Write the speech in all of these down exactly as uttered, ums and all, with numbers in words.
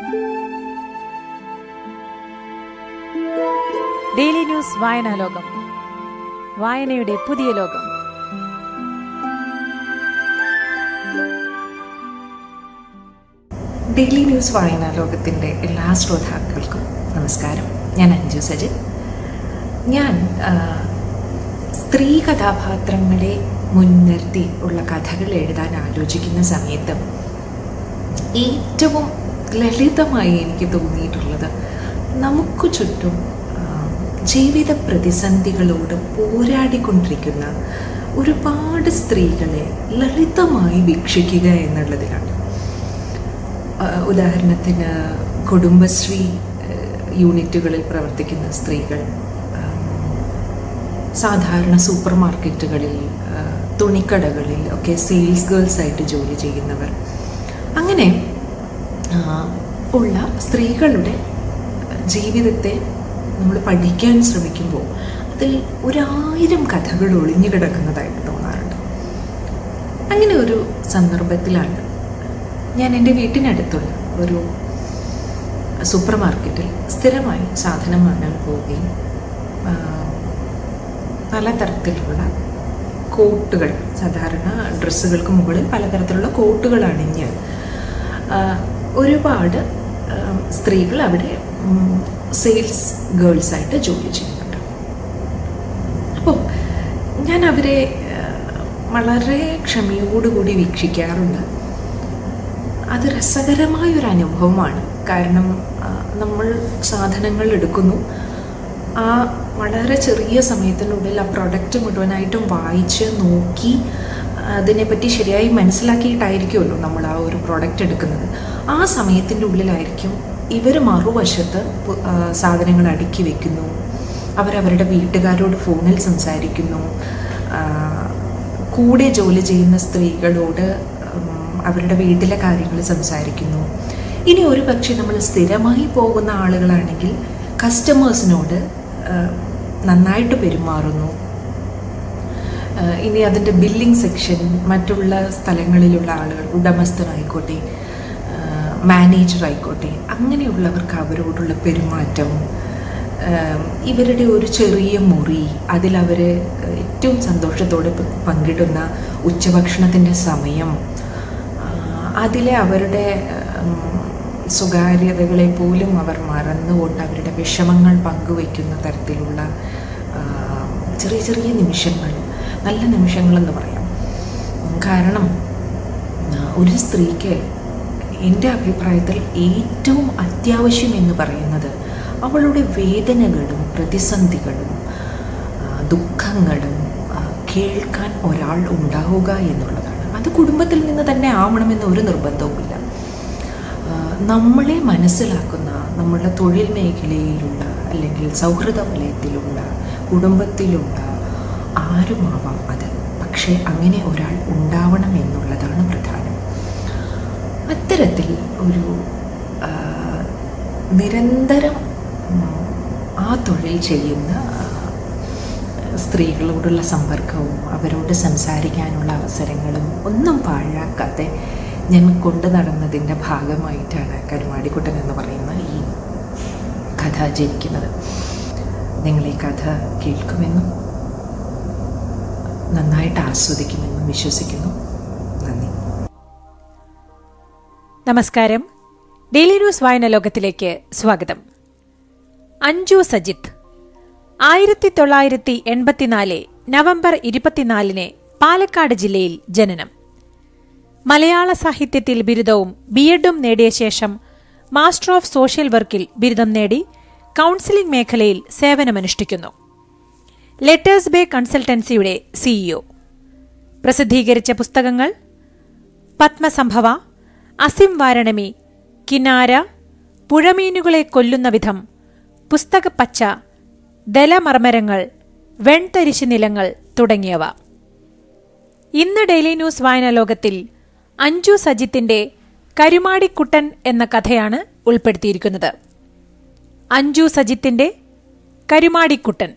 Daily news വായനാലോകം, വായനയുടെ പുതിയ ലോകം. ഡെയിലി ന്യൂസ് വായനാലോകത്തിൻ്റെ എല്ലാ ശ്രോതാക്കൾക്കും നമസ്കാരം. ഞാൻ അഞ്ജു സജിത്. ഞാൻ സ്ത്രീ കഥാപാത്രങ്ങളെ മുൻനിർത്തി ഉള്ള കഥകൾ എഴുതാൻ ആലോചിക്കുന്ന സമയത്ത് ഏറ്റവും ലളിതമായി എനിക്ക് തോന്നിയിട്ടുള്ളത്, നമുക്ക് ചുറ്റും ജീവിത പ്രതിസന്ധികളോട് പോരാടിക്കൊണ്ടിരിക്കുന്ന ഒരുപാട് സ്ത്രീകളെ ലളിതമായി വീക്ഷിക്കുക എന്നുള്ളതിലാണ്. ഉദാഹരണത്തിന് കുടുംബശ്രീ യൂണിറ്റുകളിൽ പ്രവർത്തിക്കുന്ന സ്ത്രീകൾ, സാധാരണ സൂപ്പർ മാർക്കറ്റുകളിൽ, തുണിക്കടകളിൽ ഒക്കെ സെയിൽസ് ഗേൾസ് ആയിട്ട് ജോലി ചെയ്യുന്നവർ, അങ്ങനെ ഉള്ള സ്ത്രീകളുടെ ജീവിതത്തെ നമ്മൾ പഠിക്കാൻ ശ്രമിക്കുമ്പോൾ അതിൽ ഒരായിരം കഥകൾ ഒളിഞ്ഞു കിടക്കുന്നതായിട്ട് തോന്നാറുണ്ട്. അങ്ങനെ ഒരു സന്ദർഭത്തിലാണ് ഞാൻ എൻ്റെ വീട്ടിനടുത്തുള്ള ഒരു സൂപ്പർ മാർക്കറ്റിൽ സ്ഥിരമായി സാധനം വാങ്ങാൻ പോവുകയും പലതരത്തിലുള്ള കോട്ടുകൾ, സാധാരണ ഡ്രസ്സുകൾക്ക് മുകളിൽ പലതരത്തിലുള്ള കോട്ടുകൾ അണിഞ്ഞ് ഒരുപാട് സ്ത്രീകൾ അവിടെ സെയിൽസ് ഗേൾസായിട്ട് ജോലി ചെയ്യുന്നുണ്ട്. അപ്പോൾ ഞാൻ അവരെ വളരെ ക്ഷമയോടുകൂടി വീക്ഷിക്കാറുണ്ട്. അത് രസകരമായൊരു അനുഭവമാണ്. കാരണം നമ്മൾ സാധനങ്ങൾ എടുക്കുന്നു, ആ വളരെ ചെറിയ സമയത്തിനുള്ളിൽ ആ പ്രൊഡക്റ്റ് മുഴുവനായിട്ടും വായിച്ച് നോക്കി അതിനെപ്പറ്റി ശരിയായി മനസ്സിലാക്കിയിട്ടായിരിക്കുമല്ലോ നമ്മൾ ആ ഒരു പ്രോഡക്റ്റ് എടുക്കുന്നത്. ആ സമയത്തിൻ്റെ ഉള്ളിലായിരിക്കും ഇവർ മറുവശത്ത് സാധനങ്ങൾ അടുക്കി വയ്ക്കുന്നു, അവരവരുടെ വീട്ടുകാരോട് ഫോണിൽ സംസാരിക്കുന്നു, കൂടെ ജോലി ചെയ്യുന്ന സ്ത്രീകളോട് അവരുടെ വീട്ടിലെ കാര്യങ്ങൾ സംസാരിക്കുന്നു. ഇനി ഒരു പക്ഷേ നമ്മൾ സ്ഥിരമായി പോകുന്ന ആളുകളാണെങ്കിൽ കസ്റ്റമേഴ്സിനോട് നന്നായിട്ട് പെരുമാറുന്നു. ഇനി അതിൻ്റെ ബില്ലിംഗ് സെക്ഷൻ, മറ്റുള്ള സ്ഥലങ്ങളിലുള്ള ആളുകൾ, ഉടമസ്ഥനായിക്കോട്ടെ മാനേജർ ആയിക്കോട്ടെ, അങ്ങനെയുള്ളവർക്ക് അവരോടുള്ള പെരുമാറ്റം, ഇവരുടെ ഒരു ചെറിയ മുറി, അതിലവർ ഏറ്റവും സന്തോഷത്തോടെ പങ്കിടുന്ന ഉച്ചഭക്ഷണത്തിൻ്റെ സമയം, അതിലെ അവരുടെ സ്വകാര്യതകളെ പോലും അവർ മറന്നുകൊണ്ട് അവരുടെ വിഷമങ്ങൾ പങ്കുവയ്ക്കുന്ന തരത്തിലുള്ള ചെറിയ ചെറിയ നിമിഷങ്ങൾ, നല്ല നിമിഷങ്ങളെന്ന് പറയാം. കാരണം ഒരു സ്ത്രീക്ക് എൻ്റെ അഭിപ്രായത്തിൽ ഏറ്റവും അത്യാവശ്യം എന്ന് പറയുന്നത് അവളുടെ വേദനകളും പ്രതിസന്ധികളും ദുഃഖങ്ങളും കേൾക്കാൻ ഒരാൾ ഉണ്ടാവുക എന്നുള്ളതാണ്. അത് കുടുംബത്തിൽ നിന്ന് തന്നെ ആവണമെന്ന് ഒരു നിർബന്ധവുമില്ല. നമ്മളെ മനസ്സിലാക്കുന്ന, നമ്മുടെ തൊഴിൽ മേഖലയിലുള്ള അല്ലെങ്കിൽ സൗഹൃദ വലയത്തിലുള്ള, കുടുംബത്തിലുള്ള ആരുമാവാം അത്. പക്ഷേ അങ്ങനെ ഒരാൾ ഉണ്ടാവണം എന്നുള്ളതാണ് പ്രധാനം. അത്തരത്തിൽ ഒരു നിരന്തരം ആ തൊഴിൽ ചെയ്യുന്ന സ്ത്രീകളോടുള്ള സമ്പർക്കവും അവരോട് സംസാരിക്കാനുള്ള അവസരങ്ങളും ഒന്നും പാഴാക്കാതെ ഞാൻ കൊണ്ടു നടന്നതിൻ്റെ ഭാഗമായിട്ടാണ് കരുമാടിക്കുട്ടൻ എന്ന് പറയുന്ന ഈ കഥ ജനിക്കുന്നത്. നിങ്ങൾ ഈ കഥ കേൾക്കുമെന്നും നന്നായിട്ട് ആസ്വദിക്കുമെന്നും വിശ്വസിക്കുന്നു. നന്ദി. നമസ്കാരം. ഡെയിലി ന്യൂസ് വായന ലോകത്തിലേക്ക് സ്വാഗതം. അഞ്ജു സജിത്ത് ആയിരത്തി തൊള്ളായിരത്തി എൺപത്തിനാല് നവംബർ ഇരുപത്തിനാലിന് പാലക്കാട് ജില്ലയിൽ ജനനം. മലയാള സാഹിത്യത്തിൽ ബിരുദവും ബി എഡും നേടിയ ശേഷം മാസ്റ്റർ ഓഫ് സോഷ്യൽ വർക്കിൽ ബിരുദം നേടി കൌൺസിലിംഗ് മേഖലയിൽ സേവനമനുഷ്ഠിക്കുന്നു. ലെറ്റേഴ്സ് ബേ കൺസൾട്ടൻസിയുടെ സിഇഒ. പ്രസിദ്ധീകരിച്ച പുസ്തകങ്ങൾ: പത്മസംഭവ, അസിം വാരണമി, കിനാര, പുഴമീനുകളെ കൊല്ലുന്ന വിധം, പുസ്തകപ്പച്ച, ദലമർമരങ്ങൾ, വെൺതരിശു നിലങ്ങൾ തുടങ്ങിയവ. ഇന്ന് ഡെയിലി ന്യൂസ് വായനാ ലോകത്തിൽ അഞ്ജു സജിത്തിന്റെ കരുമാടിക്കുട്ടൻ എന്ന കഥയാണ് ഉൾപ്പെടുത്തിയിരിക്കുന്നത്. അഞ്ജു സജിത്തിന്റെ Karumadikkuttan.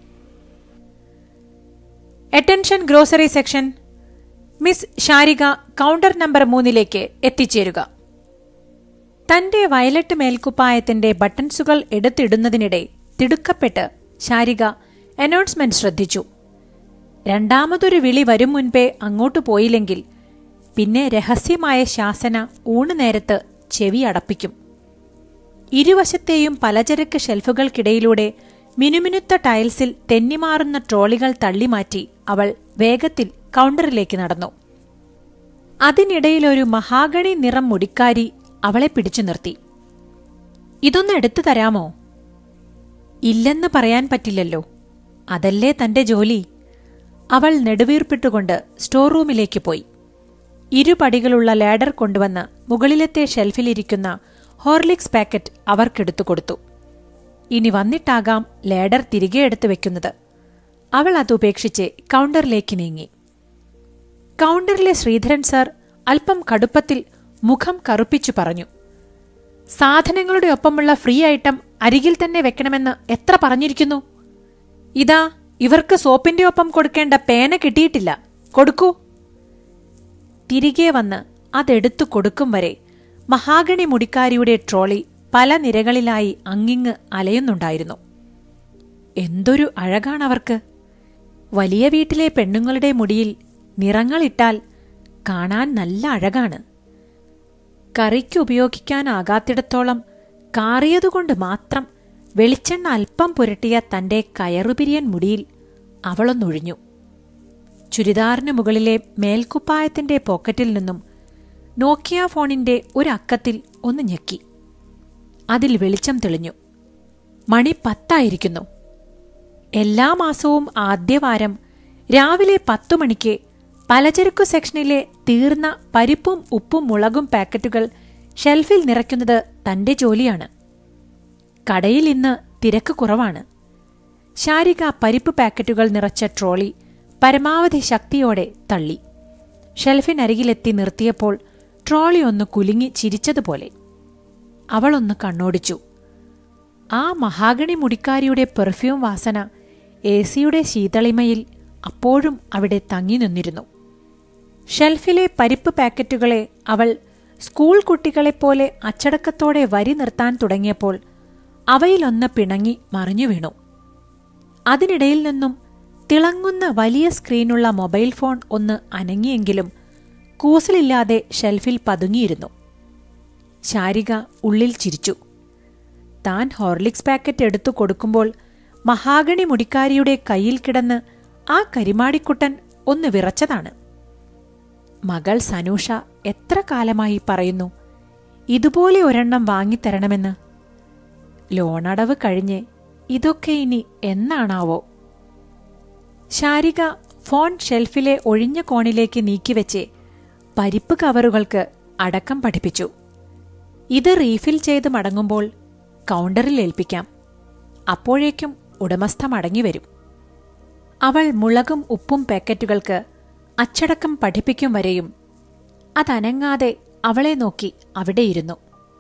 Attention grocery section. Miss Sharika counter number മൂന്നിലേക്ക് എത്തിച്ചേരുക. തന്റെ വയലറ്റ് മേൽക്കുപ്പായത്തിന്റെ ബട്ടൺസുകൾ എടുത്തിടുന്നതിനിടെ തിടുക്കപ്പെട്ട് ശാരിക അനൗൺസ്മെന്റ് ശ്രദ്ധിച്ചു. രണ്ടാമതൊരു വിളി വരും മുൻപേ അങ്ങോട്ടു പോയില്ലെങ്കിൽ പിന്നെ രഹസ്യമായ ശാസന ഊണുനേരത്ത് ചെവി അടപ്പിക്കും. ഇരുവശത്തെയും പലചരക്ക് ഷെൽഫുകൾക്കിടയിലൂടെ മിനുമിനുത്ത ടൈൽസിൽ തെന്നിമാറുന്ന ട്രോളികൾ തള്ളിമാറ്റി അവൾ വേഗത്തിൽ കൗണ്ടറിലേക്ക് നടന്നു. അതിനിടയിലൊരു മഹാഗണി നിറം മുടിക്കാരി അവളെ പിടിച്ചു നിർത്തി. ഇതൊന്ന് എടുത്തു തരാമോ? ഇല്ലെന്ന് പറയാൻ പറ്റില്ലല്ലോ, അതല്ലേ തന്റെ ജോലി. അവൾ നെടുവീർപ്പിട്ടുകൊണ്ട് സ്റ്റോർ റൂമിലേക്ക് പോയി. ഇരുപടികളുള്ള ലാഡർ കൊണ്ടുവന്ന് മുകളിലത്തെ ഷെൽഫിലിരിക്കുന്ന ഹോർലിക്സ് പാക്കറ്റ് അവർക്കെടുത്തു കൊടുത്തു. ഇനി വന്നിട്ടാകാം ലാഡർ തിരികെ എടുത്തു വെക്കുന്നത്. അവൾ അതുപേക്ഷിച്ച് കൗണ്ടറിലേക്ക് നീങ്ങി. കൗണ്ടറിലെ ശ്രീധരൻ സാർ അല്പം കടുപ്പത്തിൽ മുഖം കറുപ്പിച്ചു പറഞ്ഞു, സാധനങ്ങളുടെ ഒപ്പമുള്ള ഫ്രീ ഐറ്റം അരികിൽ തന്നെ വെക്കണമെന്ന് എത്ര പറഞ്ഞിരിക്കുന്നു. ഇതാ, ഇവർക്ക് സോപ്പിന്റെ ഒപ്പം കൊടുക്കേണ്ട പേന കിട്ടിയിട്ടില്ല, കൊടുക്കൂ. തിരികെ വന്ന് അതെടുത്തു കൊടുക്കും വരെ മഹാഗണി മുടിക്കാരിയുടെ ട്രോളി പല നിരകളിലായി അങ്ങിങ്ങ് അലയുന്നുണ്ടായിരുന്നു. എന്തൊരു അഴകാണവർക്ക്! വലിയ വീട്ടിലെ പെണ്ണുങ്ങളുടെ മുടിയിൽ നിറങ്ങളിട്ടാൽ കാണാൻ നല്ല അഴകാണ്. കറിക്കുപയോഗിക്കാനാകാത്തിടത്തോളം കാറിയതുകൊണ്ട് മാത്രം വെളിച്ചെണ്ണ അല്പം പുരട്ടിയ തന്റെ കയറുപിരിയൻ മുടിയിൽ അവളൊന്നൊഴിഞ്ഞു. ചുരിദാറിന് മുകളിലെ മേൽക്കുപ്പായത്തിന്റെ പോക്കറ്റിൽ നിന്നും നോക്കിയ ഫോണിന്റെ ഒരക്കത്തിൽ ഒന്ന് ഞെക്കി. അതിൽ വെളിച്ചം തെളിഞ്ഞു. മണി പത്തായിരിക്കുന്നു. എല്ലാ മാസവും ആദ്യവാരം രാവിലെ പത്തു മണിക്ക് പലചരക്കു സെക്ഷനിലെ തീർന്ന പരിപ്പും ഉപ്പും മുളകും പാക്കറ്റുകൾ ഷെൽഫിൽ നിറയ്ക്കുന്നത് തന്റെ ജോലിയാണ്. കടയിൽ ഇന്ന് തിരക്ക് കുറവാണ്. ശാരിക പരിപ്പ് പാക്കറ്റുകൾ നിറച്ച ട്രോളി പരമാവധി ശക്തിയോടെ തള്ളി. ഷെൽഫിനരികിലെത്തി നിർത്തിയപ്പോൾ ട്രോളി ഒന്ന് കുലുങ്ങി ചിരിച്ചതുപോലെ. അവളൊന്ന് കണ്ണോടിച്ചു. ആ മഹാഗണി മുടിക്കാരിയുടെ പെർഫ്യൂം വാസന എ സിയുടെ ശീതളിമയിൽ അപ്പോഴും അവിടെ തങ്ങി നിന്നിരുന്നു. ഷെൽഫിലെ പരിപ്പ് പാക്കറ്റുകളെ അവൾ സ്കൂൾ കുട്ടികളെപ്പോലെ അച്ചടക്കത്തോടെ വരി നിർത്താൻ തുടങ്ങിയപ്പോൾ അവയിലൊന്ന് പിണങ്ങി മറിഞ്ഞു വീണു. അതിനിടയിൽ നിന്നും തിളങ്ങുന്ന വലിയ സ്ക്രീനുള്ള മൊബൈൽ ഫോൺ ഒന്ന് അനങ്ങിയെങ്കിലും കൂസലില്ലാതെ ഷെൽഫിൽ പതുങ്ങിയിരുന്നു. ശാരിക ഉള്ളിൽ ചിരിച്ചു. താൻ ഹോർലിക്സ് പാക്കറ്റ് എടുത്തു കൊടുക്കുമ്പോൾ മഹാഗണി മുടിക്കാരിയുടെ കയ്യിൽ കിടന്ന് ആ കരിമാടിക്കുട്ടൻ ഒന്ന് വിറച്ചതാണ്. മകൾ സനൂഷ എത്ര കാലമായി പറയുന്നു ഇതുപോലെ ഒരെണ്ണം വാങ്ങിത്തരണമെന്ന്. ലോണടവ് കഴിഞ്ഞ് ഇതൊക്കെ ഇനി എന്നാണാവോ? ശാരിക ഫോൺ ഷെൽഫിലെ ഒഴിഞ്ഞ കോണിലേക്ക് നീക്കിവെച്ച് പരിപ്പ് കവറുകൾക്ക് അടക്കം പഠിപ്പിച്ചു. ഇത് റീഫിൽ ചെയ്ത് മടങ്ങുമ്പോൾ കൗണ്ടറിൽ ഏൽപ്പിക്കാം. അപ്പോഴേക്കും ഉടമസ്ഥ മടങ്ങിവരും. അവൾ മുളകും ഉപ്പും പാക്കറ്റുകൾക്ക് അച്ചടക്കം പഠിപ്പിക്കും വരെയും അതനങ്ങാതെ അവളെ നോക്കി അവിടെയിരുന്നു.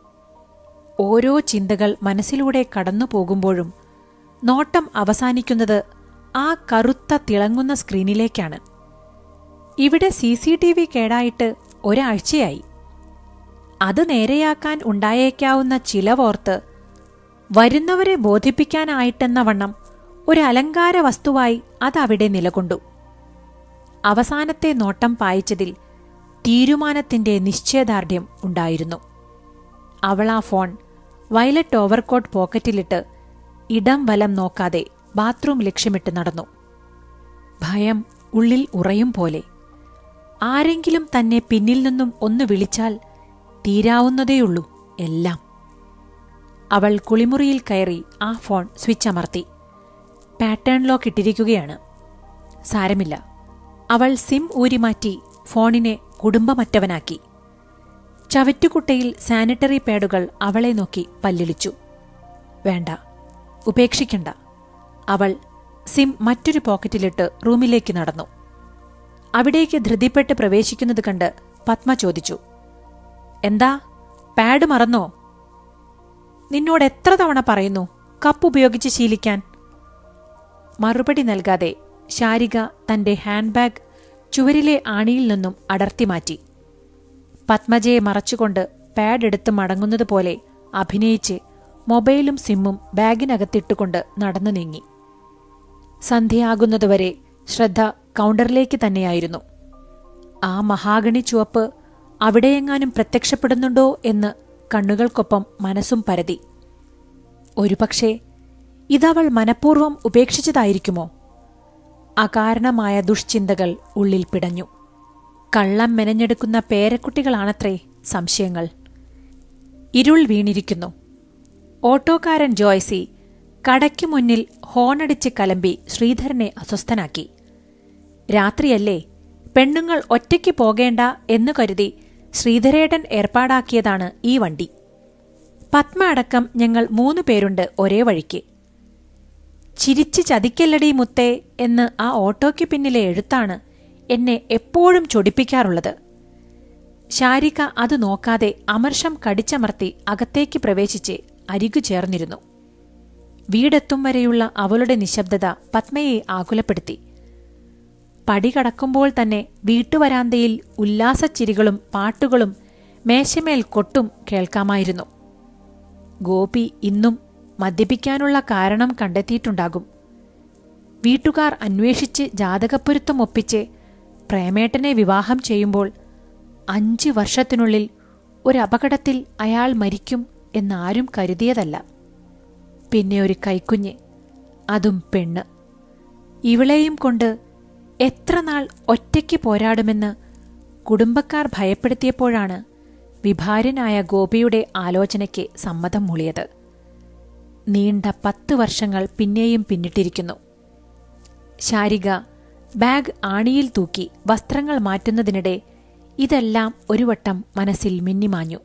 ഓരോ ചിന്തകൾ മനസ്സിലൂടെ കടന്നു പോകുമ്പോഴും നോട്ടം അവസാനിക്കുന്നത് ആ കറുത്ത തിളങ്ങുന്ന സ്ക്രീനിലേക്കാണ്. ഇവിടെ സി സി ടി വി കേടായിട്ട് ഒരാഴ്ചയായി. അത് നേരെയാക്കാൻ ഉണ്ടായേക്കാവുന്ന ചിലവോർത്ത് വരുന്നവരെ ബോധിപ്പിക്കാനായിട്ടെന്ന വണ്ണം ഒരു അലങ്കാര വസ്തുവായി അതവിടെ നിലകൊണ്ടു. അവസാനത്തെ നോട്ടം പായിച്ചതിൽ തീരുമാനത്തിന്റെ നിശ്ചയദാർഢ്യം ഉണ്ടായിരുന്നു. അവൾ ആ ഫോൺ വയലറ്റ് ഓവർകോട്ട് പോക്കറ്റിലിട്ട് ഇടം വലം നോക്കാതെ ബാത്റൂം ലക്ഷ്യമിട്ട് നടന്നു. ഭയം ഉള്ളിൽ ഉറയും പോലെ. ആരെങ്കിലും തന്നെ പിന്നിൽ നിന്നും ഒന്ന് വിളിച്ചാൽ തീരാവുന്നതേയുള്ളൂ എല്ലാം. അവൾ കുളിമുറിയിൽ കയറി ആ ഫോൺ സ്വിച്ച് അമർത്തി. പാറ്റേൺ ലോക്ക് ഇട്ടിരിക്കുകയാണ്. സാരമില്ല. അവൾ സിം ഊരിമാറ്റി ഫോണിനെ കുടുംബമറ്റവനാക്കി. ചവറ്റുകുട്ടയിൽ സാനിറ്ററി പാഡുകൾ അവളെ നോക്കി പല്ലിളിച്ചു. വേണ്ട, ഉപേക്ഷിക്കണ്ട. അവൾ സിം മറ്റൊരു പോക്കറ്റിലിട്ട് റൂമിലേക്ക് നടന്നു. അവിടേക്ക് ധൃതിപ്പെട്ട് പ്രവേശിക്കുന്നത് കണ്ട് പത്മ ചോദിച്ചു, എന്താ, പാഡ് മറന്നോ? നിന്നോട് എത്ര തവണ പറയുന്നു കപ്പ് ഉപയോഗിച്ച് ശീലിക്കാൻ? മറുപടി നൽകാതെ ശാരിക തന്റെ ഹാൻഡ് ബാഗ് ചുവരിലെ ആണിയിൽ നിന്നും അടർത്തി മാറ്റി. പത്മജയെ മറച്ചുകൊണ്ട് പാഡ് എടുത്ത് മടങ്ങുന്നത് പോലെ അഭിനയിച്ച് മൊബൈലും സിമ്മും ബാഗിനകത്തിട്ടുകൊണ്ട് നടന്നു നീങ്ങി. സന്ധ്യയാകുന്നതുവരെ ശ്രദ്ധ കൗണ്ടറിലേക്ക് തന്നെയായിരുന്നു. ആ മഹാഗണി ചുവപ്പ് അവിടെയെങ്ങാനും പ്രത്യക്ഷപ്പെടുന്നുണ്ടോ എന്ന് കണ്ണുകൾക്കൊപ്പം മനസ്സും പരതി. ഒരുപക്ഷെ ഇതവൾ മനഃപൂർവ്വം ഉപേക്ഷിച്ചതായിരിക്കുമോ? അകാരണമായ ദുഷ്ചിന്തകൾ ഉള്ളിൽ പിടഞ്ഞു. കള്ളം മെനഞ്ഞെടുക്കുന്ന പേരക്കുട്ടികളാണത്രേ സംശയങ്ങൾ. ഇരുൾ വീണിരിക്കുന്നു. ഓട്ടോക്കാരൻ ജോയ്സി കടയ്ക്കു മുന്നിൽ ഹോണടിച്ച് കലമ്പി ശ്രീധരനെ അസ്വസ്ഥനാക്കി. രാത്രിയല്ലേ, പെണ്ണുങ്ങൾ ഒറ്റയ്ക്ക് പോകേണ്ട എന്നു കരുതി ശ്രീധരേട്ടൻ ഏർപ്പാടാക്കിയതാണ് ഈ വണ്ടി. പത്മ അടക്കം ഞങ്ങൾ മൂന്നു പേരുണ്ട് ഒരേ വഴിക്ക്. ചിരിച്ച് ചതിക്കല്ലടി മുത്തേ എന്ന് ആ ഓട്ടോയ്ക്ക് പിന്നിലെ എഴുത്താണ് എന്നെ എപ്പോഴും ചൊടിപ്പിക്കാറുള്ളത്. ശാരിക അത് നോക്കാതെ അമർഷം കടിച്ചമർത്തി അകത്തേക്ക് പ്രവേശിച്ച് അരികു ചേർന്നിരുന്നു. വീടെത്തും വരെയുള്ള അവളുടെ നിശബ്ദത പത്മയെ ആകുലപ്പെടുത്തി. പടി കടക്കുമ്പോൾ തന്നെ വീട്ടുവരാന്തയിൽ ഉല്ലാസച്ചിരികളും പാട്ടുകളും മേശമേൽ കൊട്ടും കേൾക്കാമായിരുന്നു. ഗോപി ഇന്നും മദ്യപിക്കാനുള്ള കാരണം കണ്ടെത്തിയിട്ടുണ്ടാകും. വീട്ടുകാർ അന്വേഷിച്ച് ജാതകപ്പൊരുത്തം ഒപ്പിച്ച് പ്രേമേട്ടനെ വിവാഹം ചെയ്യുമ്പോൾ അഞ്ച് വർഷത്തിനുള്ളിൽ ഒരപകടത്തിൽ അയാൾ മരിക്കും എന്നാരും കരുതിയതല്ല. പിന്നെ ഒരു കൈക്കുഞ്ഞ്, അതും പെണ്ണ്. ഇവളെയും കൊണ്ട് എത്ര നാൾ ഒറ്റയ്ക്ക് പോരാടുമെന്ന് കുടുംബക്കാർ ഭയപ്പെടുത്തിയപ്പോഴാണ് വിഭാര്യനായ ഗോപിയുടെ ആലോചനയ്ക്ക് സമ്മതം മൂളിയത്. നീണ്ട പത്ത് വർഷങ്ങൾ പിന്നെയും പിന്നിട്ടിരിക്കുന്നു. ശാരിക ബാഗ് ആണിയിൽ തൂക്കി വസ്ത്രങ്ങൾ മാറ്റുന്നതിനിടെ ഇതെല്ലാം ഒരു വട്ടം മനസ്സിൽ മിന്നിമാഞ്ഞു.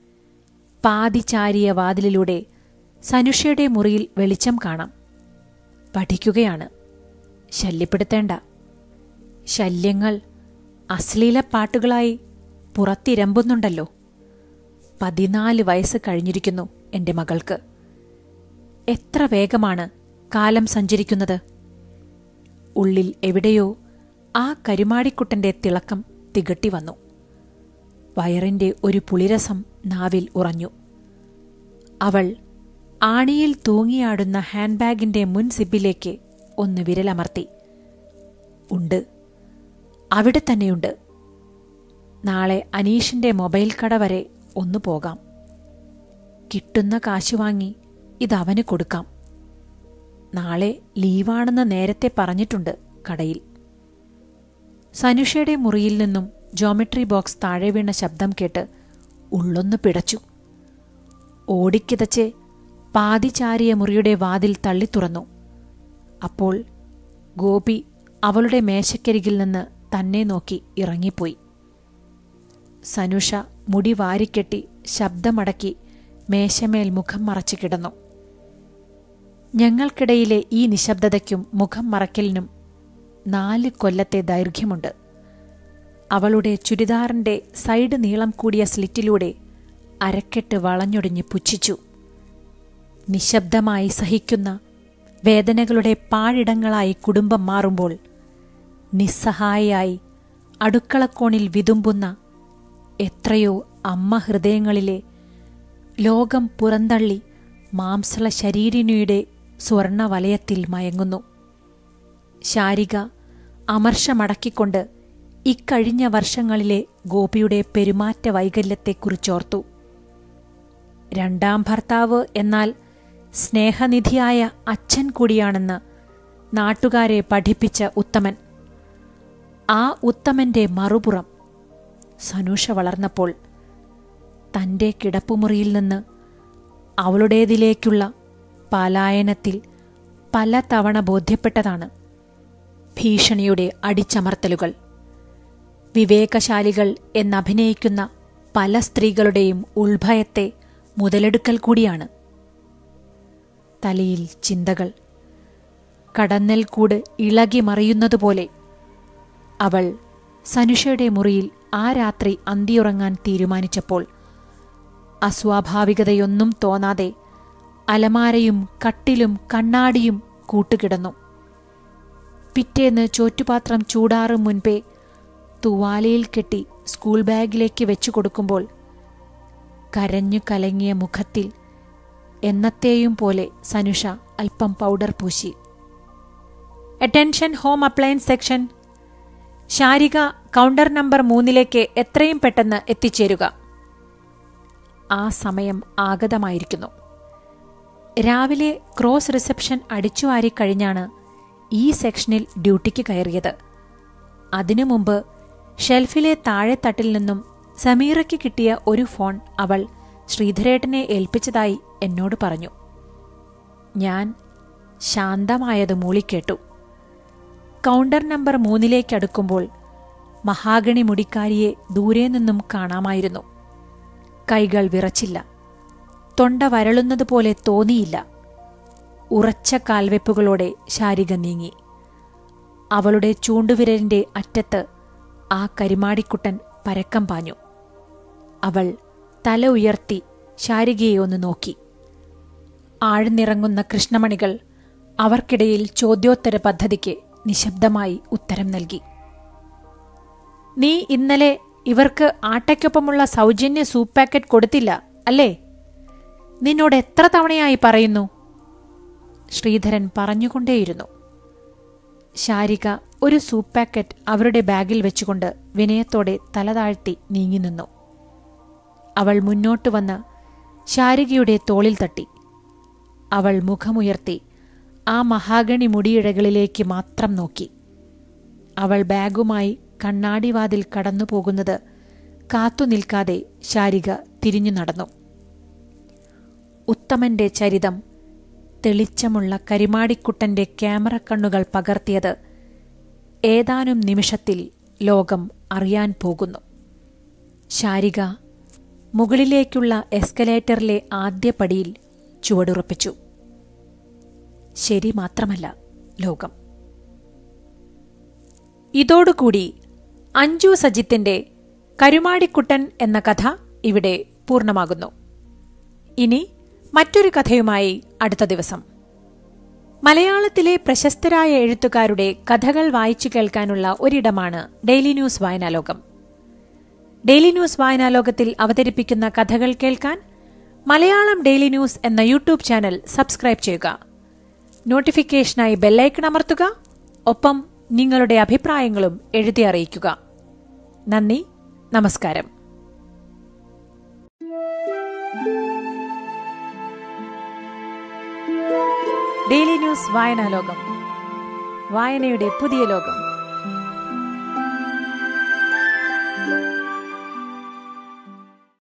പാതിചാരിയ വാതിലിലൂടെ സനുഷയുടെ മുറിയിൽ വെളിച്ചം കാണാം. പഠിക്കുകയാണ്. ശല്യപ്പെടുത്തേണ്ട. ശല്യങ്ങൾ അശ്ലീലപ്പാട്ടുകളായി പുറത്തിരമ്പുന്നുണ്ടല്ലോ. പതിനാല് വയസ്സ് കഴിഞ്ഞിരിക്കുന്നു എന്റെ മകൾക്ക്. എത്ര വേഗമാണ് കാലം സഞ്ചരിക്കുന്നത്. ഉള്ളിൽ എവിടെയോ ആ കരുമാടിക്കുട്ടന്റെ തിളക്കം തികട്ടി വന്നു. വയറിന്റെ ഒരു പുളിരസം നാവിൽ ഉറഞ്ഞു. അവൾ ആണിയിൽ തൂങ്ങിയാടുന്ന ഹാൻഡ് ബാഗിന്റെ മുൻ സിബിലേക്ക് ഒന്ന് വിരലമർത്തി. ഉണ്ട്, അവിടെ തന്നെയുണ്ട്. നാളെ അനീഷിന്റെ മൊബൈൽ കട വരെ ഒന്നു പോകാം. കിട്ടുന്ന കാശ് വാങ്ങി ഇതവന് കൊടുക്കാം. നാളെ ലീവാണെന്ന് നേരത്തെ പറഞ്ഞിട്ടുണ്ട് കടയിൽ. സനുഷയുടെ മുറിയിൽ നിന്നും ജോമെട്രി ബോക്സ് താഴെ വീണ ശബ്ദം കേട്ട് ഉള്ളൊന്നു പിടച്ചു. ഓടിക്കിതച്ച് പാതിചാരിയ മുറിയുടെ വാതിൽ തള്ളിത്തുറന്നു. അപ്പോൾ ഗോപി അവളുടെ മേശക്കരികിൽ നിന്ന് തന്നെ നോക്കി ഇറങ്ങിപ്പോയി. സനുഷ മുടി വാരിക്കെട്ടി ശബ്ദമടക്കി മേശമേൽ മുഖം മറച്ചു കിടന്നു. ഞങ്ങൾക്കിടയിലെ ഈ നിശബ്ദതയ്ക്കും മുഖം മറയ്ക്കലിനും നാല് കൊല്ലത്തെ ദൈർഘ്യമുണ്ട്. അവളുടെ ചുരിദാറിന്റെ സൈഡ് നീളം കൂടിയ സ്ലിറ്റിലൂടെ അരക്കെട്ട് വളഞ്ഞൊടിഞ്ഞ് പുച്ഛിച്ചു. നിശബ്ദമായി സഹിക്കുന്ന വേദനകളുടെ പാഴിടങ്ങളായി കുടുംബം മാറുമ്പോൾ നിസ്സഹായയായി അടുക്കളക്കോണിൽ വിതുമ്പുന്ന എത്രയോ അമ്മ ഹൃദയങ്ങളിലെ ലോകം പുറന്തള്ളി മാംസള ശരീരിണിയുടെ സ്വർണവലയത്തിൽ മയങ്ങുന്നു. ശാരിക അമർഷമടക്കിക്കൊണ്ട് ഇക്കഴിഞ്ഞ വർഷങ്ങളിലെ ഗോപിയുടെ പെരുമാറ്റ വൈകല്യത്തെക്കുറിച്ചോർത്തു. രണ്ടാം ഭർത്താവ് എന്നാൽ സ്നേഹനിധിയായ അച്ഛൻ കൂടിയാണെന്ന് നാട്ടുകാരെ പഠിപ്പിച്ച ഉത്തമൻ. ആ ഉത്തമന്റെ മറുപുറം സനുഷ വളർന്നപ്പോൾ തന്റെ കിടപ്പുമുറിയിൽ നിന്ന് അവളുടേതിലേക്കുള്ള പലായനത്തിൽ പല തവണ ബോധ്യപ്പെട്ടതാണ് ഭീഷണിയുടെ അടിച്ചമർത്തലുകൾ. വിവേകശാലികൾ എന്നഭിനയിക്കുന്ന പല സ്ത്രീകളുടെയും ഉൾഭയത്തെ മുതലെടുക്കൽ കൂടിയാണ്. തലയിൽ ചിന്തകൾ കടന്നൽക്കൂട് ഇളകി മറിയുന്നതുപോലെ അവൾ സനുഷയുടെ മുറിയിൽ ആ രാത്രി അന്തിയുറങ്ങാൻ തീരുമാനിച്ചപ്പോൾ അസ്വാഭാവികതയൊന്നും തോന്നാതെ അലമാരയും കട്ടിലും കണ്ണാടിയും കൂട്ടുകിടന്നു. പിറ്റേന്ന് ചോറ്റുപാത്രം ചൂടാറും മുൻപേ തുവാലയിൽ കെട്ടി സ്കൂൾ ബാഗിലേക്ക് വെച്ചു കൊടുക്കുമ്പോൾ കരഞ്ഞു കലങ്ങിയ മുഖത്തിൽ എന്നത്തെയും പോലെ സനുഷ അല്പം പൗഡർ പൂശി. Attention home appliance section. Sharika counter number മൂന്നിലേക്ക് എത്രയും പെട്ടെന്ന് എത്തിച്ചേരുക. ആ സമയം ആഗതമായിരിക്കുന്നു. രാവിലെ ക്രോസ് റിസപ്ഷൻ അടിച്ചുവാരിക്കഴിഞ്ഞാണ് ഈ സെക്ഷനിൽ ഡ്യൂട്ടിക്ക് കയറിയത്. അതിനു മുമ്പ് ഷെൽഫിലെ താഴെത്തട്ടിൽ നിന്നും സമീറയ്ക്ക് കിട്ടിയ ഒരു ഫോൺ അവൾ ശ്രീധരേട്ടനെ ഏൽപ്പിച്ചതായി എന്നോട് പറഞ്ഞു. ഞാൻ ശാന്തമായത് മൂളിക്കേട്ടു. കൗണ്ടർ നമ്പർ മൂന്നിലേക്കടുക്കുമ്പോൾ മഹാഗണി മുടിക്കാരിയെ ദൂരെ നിന്നും കാണാമായിരുന്നു. കൈകൾ വിറച്ചില്ല, തൊണ്ട വരളുന്നതുപോലെ തോന്നിയില്ല. ഉറച്ച കാൽവെപ്പുകളോടെ ശാരിക നീങ്ങി. അവളുടെ ചൂണ്ടുവിരലിന്റെ അറ്റത്ത് ആ കരിമാടിക്കുട്ടൻ പരക്കം പാഞ്ഞു. അവൾ തല ഉയർത്തി ശാരികയെ ഒന്ന് നോക്കി. ആഴ്ന്നിറങ്ങുന്ന കൃഷ്ണമണികൾ അവർക്കിടയിൽ ചോദ്യോത്തര പദ്ധതിക്ക് നിശബ്ദമായി ഉത്തരം നൽകി. നീ ഇന്നലെ ഇവർക്ക് ആട്ടയ്ക്കൊപ്പമുള്ള സൗജന്യ സൂപ്പ് പാക്കറ്റ് കൊടുത്തില്ല അല്ലേ? നിന്നോട് എത്ര തവണയായി പറയുന്നു? ശ്രീധരൻ പറഞ്ഞുകൊണ്ടേയിരുന്നു. ശാരിക ഒരു സൂപ്പ് പാക്കറ്റ് അവരുടെ ബാഗിൽ വെച്ചുകൊണ്ട് വിനയത്തോടെ തലതാഴ്ത്തി നീങ്ങി നിന്നു. അവൾ മുന്നോട്ട് വന്ന് ശാരികയുടെ തോളിൽ തട്ടി. അവൾ മുഖമുയർത്തി ആ മഹാഗണി മുടിയിഴകളിലേക്ക് മാത്രം നോക്കി. അവൾ ബാഗുമായി കണ്ണാടിവാതിൽ കടന്നുപോകുന്നത് കാത്തുനിൽക്കാതെ ശാരിക തിരിഞ്ഞു നടന്നു. ഉത്തമന്റെ ചരിതം തെളിച്ചമുള്ള കരിമാടിക്കുട്ടന്റെ ക്യാമറ കണ്ണുകൾ പകർത്തിയത് ഏതാനും നിമിഷത്തിൽ ലോകം അറിയാൻ പോകുന്നു. ശാരിക മുകളിലേക്കുള്ള എസ്കലേറ്ററിലെ ആദ്യ പടിയിൽ ചുവടുറപ്പിച്ചു. ശരി മാത്രമല്ല, ലോകം. ഇതോടുകൂടി അഞ്ജു സജിത്തിന്റെ കരുമാടിക്കുട്ടൻ എന്ന കഥ ഇവിടെ പൂർണ്ണമാകുന്നു. ഇനി മറ്റൊരു കഥയുമായി അടുത്ത ദിവസം. മലയാളത്തിലെ പ്രശസ്തരായ എഴുത്തുകാരുടെ കഥകൾ വായിച്ചു കേൾക്കാനുള്ള ഒരിടമാണ് daily news Vayanalokam. Daily news വായനാലോകത്തിൽ അവതരിപ്പിക്കുന്ന കഥകൾ കേൾക്കാൻ മലയാളം ഡെയിലി ന്യൂസ് എന്ന യൂട്യൂബ് ചാനൽ സബ്സ്ക്രൈബ് ചെയ്യുക. നോട്ടിഫിക്കേഷനായി ബെല്ലൈക്കൺ അമർത്തുക. ഒപ്പം നിങ്ങളുടെ അഭിപ്രായങ്ങളും എഴുതി അറിയിക്കുക. നന്ദി, നമസ്കാരം. ഡെയിലി ന്യൂസ് വായനാലോകം, വായനയുടെ പുതിയ ലോകം.